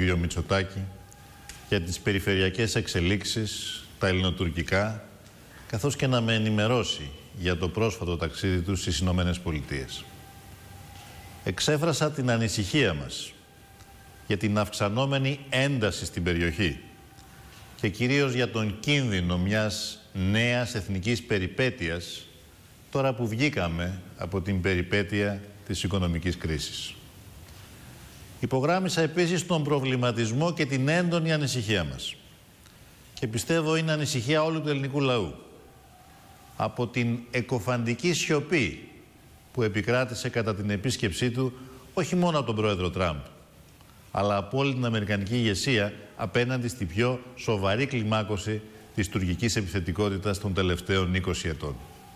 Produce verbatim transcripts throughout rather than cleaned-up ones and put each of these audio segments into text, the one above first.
κύριο Μητσοτάκη για τις περιφερειακές εξελίξεις, τα ελληνοτουρκικά, καθώς και να με ενημερώσει για το πρόσφατο ταξίδι του στις Ηνωμένες Πολιτείες. Εξέφρασα την ανησυχία μας για την αυξανόμενη ένταση στην περιοχή και κυρίως για τον κίνδυνο μιας νέας εθνικής περιπέτειας τώρα που βγήκαμε από την περιπέτεια της οικονομικής κρίσης. Υπογράμμισα επίσης τον προβληματισμό και την έντονη ανησυχία μας. Και πιστεύω είναι ανησυχία όλου του ελληνικού λαού. Από την εκοφαντική σιωπή που επικράτησε κατά την επίσκεψή του όχι μόνο από τον πρόεδρο Τραμπ, αλλά από όλη την αμερικανική ηγεσία απέναντι στη πιο σοβαρή κλιμάκωση της τουρκικής επιθετικότητας των τελευταίων είκοσι ετών.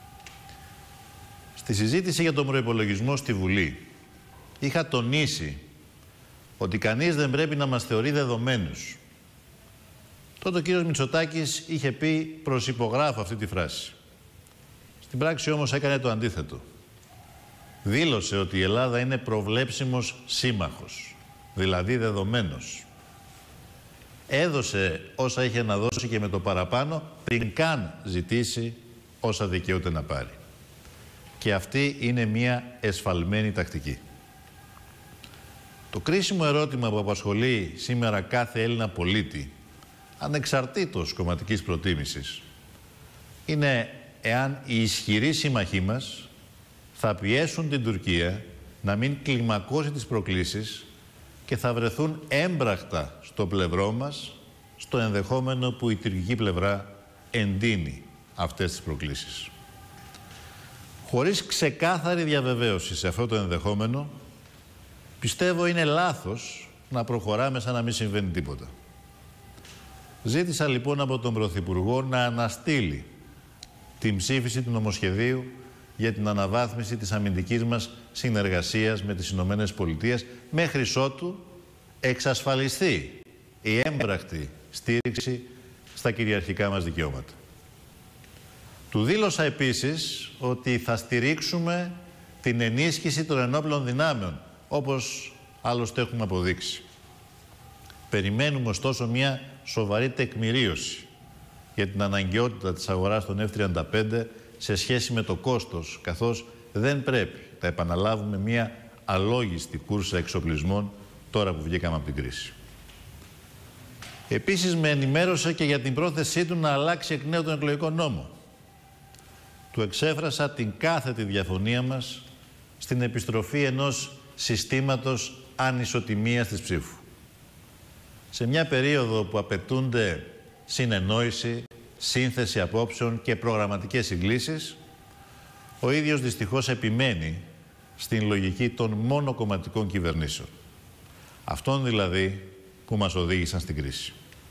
Στη συζήτηση για τον προϋπολογισμό στη Βουλή είχα τονίσει ότι κανείς δεν πρέπει να μας θεωρεί δεδομένους. Τότε ο κύριος Μητσοτάκης είχε πει προσυπογράφω αυτή τη φράση. Στην πράξη όμως έκανε το αντίθετο. Δήλωσε ότι η Ελλάδα είναι προβλέψιμος σύμμαχος, δηλαδή δεδομένος. Έδωσε όσα είχε να δώσει και με το παραπάνω πριν καν ζητήσει όσα δικαιούται να πάρει. Και αυτή είναι μια εσφαλμένη τακτική. Το κρίσιμο ερώτημα που απασχολεί σήμερα κάθε Έλληνα πολίτη, ανεξαρτήτως κομματικής προτίμησης, είναι εάν οι ισχυροί σύμμαχοί μας θα πιέσουν την Τουρκία να μην κλιμακώσει τις προκλήσεις και θα βρεθούν έμπρακτα στο πλευρό μας, στο ενδεχόμενο που η τουρκική πλευρά εντείνει αυτές τις προκλήσεις. Χωρίς ξεκάθαρη διαβεβαίωση σε αυτό το ενδεχόμενο, πιστεύω είναι λάθος να προχωράμε σαν να μην συμβαίνει τίποτα. Ζήτησα λοιπόν από τον Πρωθυπουργό να αναστείλει την ψήφιση του νομοσχεδίου για την αναβάθμιση της αμυντικής μας συνεργασίας με τις Ηνωμένες Πολιτείες μέχρι ότου εξασφαλιστεί η έμπρακτη στήριξη στα κυριαρχικά μας δικαιώματα. Του δήλωσα επίσης ότι θα στηρίξουμε την ενίσχυση των ενόπλων δυνάμεων, όπως άλλωστε έχουμε αποδείξει. Περιμένουμε ωστόσο μια σοβαρή τεκμηρίωση για την αναγκαιότητα της αγοράς των εφ τριάντα πέντε σε σχέση με το κόστος, καθώς δεν πρέπει να επαναλάβουμε μια αλόγιστη κούρσα εξοπλισμών τώρα που βγήκαμε από την κρίση. Επίσης με ενημέρωσε και για την πρόθεσή του να αλλάξει εκ νέου τον εκλογικό νόμο. Του εξέφρασα την κάθετη διαφωνία μας στην επιστροφή ενός συστήματος ανισοτιμίας της ψήφου. Σε μια περίοδο που απαιτούνται συνεννόηση, σύνθεση απόψεων και προγραμματικές συγκλήσεις, ο ίδιος δυστυχώς επιμένει στην λογική των μονοκομματικών κυβερνήσεων. Αυτών δηλαδή που μας οδήγησαν στην κρίση.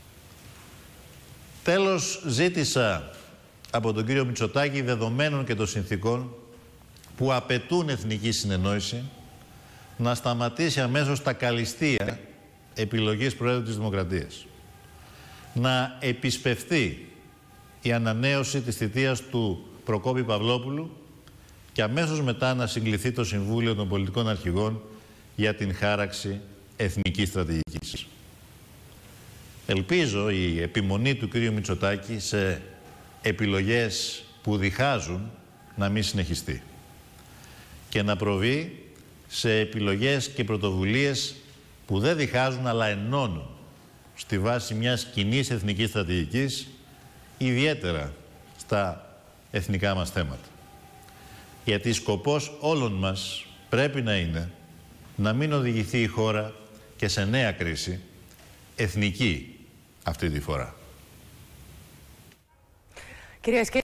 Τέλος, ζήτησα από τον κύριο Μητσοτάκη, δεδομένων και των συνθήκων που απαιτούν εθνική συνεννόηση, να σταματήσει αμέσως τα καλυστεία επιλογής Προέδρου της Δημοκρατίας. Να επισπευθεί η ανανέωση της θητείας του Προκόπη Παυλόπουλου και αμέσως μετά να συγκληθεί το Συμβούλιο των Πολιτικών Αρχηγών για την χάραξη εθνικής στρατηγικής. Ελπίζω η επιμονή του κύριου Μητσοτάκη σε επιλογές που διχάζουν να μην συνεχιστεί και να προβεί σε επιλογές και πρωτοβουλίες που δεν διχάζουν αλλά ενώνουν στη βάση μιας κοινής εθνικής στρατηγικής, ιδιαίτερα στα εθνικά μας θέματα. Γιατί σκοπός όλων μας πρέπει να είναι να μην οδηγηθεί η χώρα και σε νέα κρίση, εθνική αυτή τη φορά. Κυρίες και